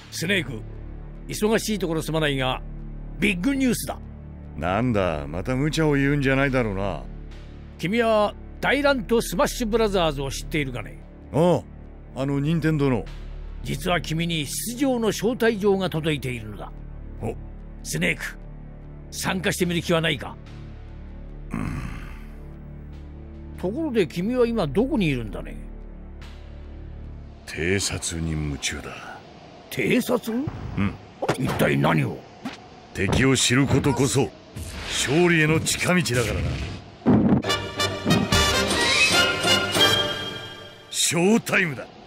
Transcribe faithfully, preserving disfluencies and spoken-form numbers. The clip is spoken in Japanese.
スネーク、忙しいところすまないがビッグニュースだ。 なんだ、また無茶を言うんじゃないだろうな。 君は大乱とスマッシュブラザーズを知っているかね。 ああ、あの任天堂の。 実は君に出場の招待状が届いているのだ。 お、 スネーク、参加してみる気はないか。 うん、 ところで君は今どこにいるんだね。 偵察に夢中だ。 偵察？ うん。 一体何を？ 敵を知ることこそ勝利への近道だからな。ショータイムだ。